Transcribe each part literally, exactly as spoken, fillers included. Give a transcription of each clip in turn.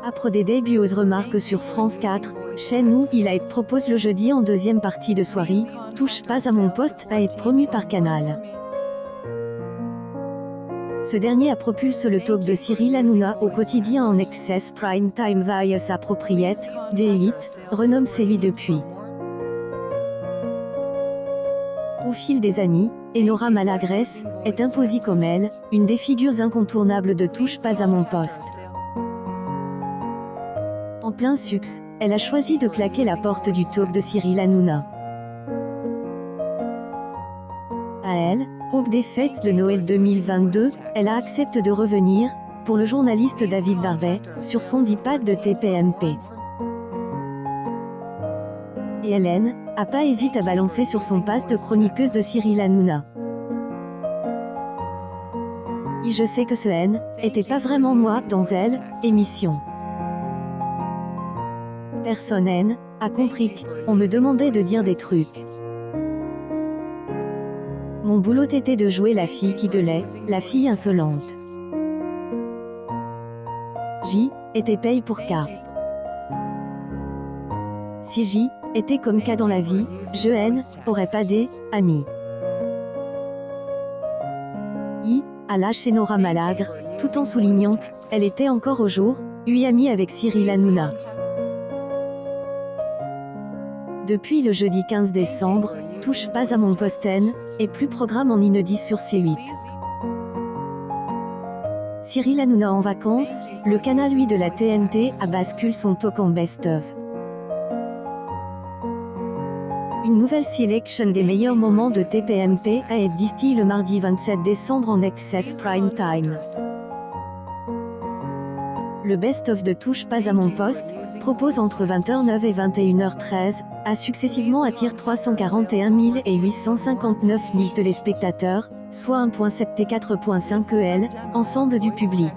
Après des débuts remarques sur France quatre, chaîne où il a été propose le jeudi en deuxième partie de soirée, touche pas à mon poste a été promu par Canal. Ce dernier a propulsé le talk de Cyril Hanouna au quotidien en access prime time via sa propriété, D huit, renomme série depuis. Au fil des années, Enora Malagrès est imposée comme elle, une des figures incontournables de touche pas à mon poste. En plein succès, elle a choisi de claquer la porte du talk de Cyril Hanouna. À elle, aube des fêtes de Noël deux mille vingt-deux, elle a accepté de revenir, pour le journaliste David Barbet, sur son iPad de T P M P. Et Hélène a pas hésité à balancer sur son pass de chroniqueuse de Cyril Hanouna. Et je sais que ce N était pas vraiment moi dans elle, émission. Personne N a compris qu'on me demandait de dire des trucs. Mon boulot était de jouer la fille qui gueulait, la fille insolente. J était paye pour K. Si J était comme K dans la vie, je N aurais pas des amis. I a lâché Nora Malagre, tout en soulignant qu'elle était encore au jour, huit amie avec Cyril Hanouna. Depuis le jeudi quinze décembre, touche pas à mon poste N, et plus programme en inédit sur C huit. Cyril Hanouna en vacances, le canal huit de la T N T a bascule son talk en best-of. Une nouvelle sélection des meilleurs moments de T P M P a été distillée le mardi vingt-sept décembre en access prime time. Le best-of de Touche pas à mon poste propose entre vingt heures neuf et vingt et une heures treize, a successivement attiré trois cent quarante et un mille et huit cent cinquante-neuf mille téléspectateurs, soit un virgule sept T quatre virgule cinq E L, ensemble du public.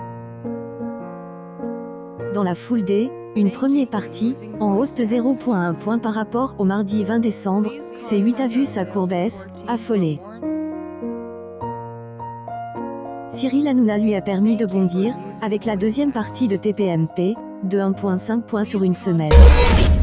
Dans la foule D, une première partie, en hausse de zéro virgule un point par rapport au mardi vingt décembre, C huit a vu sa courbe S, affolée. Cyril Hanouna lui a permis de bondir, avec la deuxième partie de T P M P, de un virgule cinq points sur une semaine.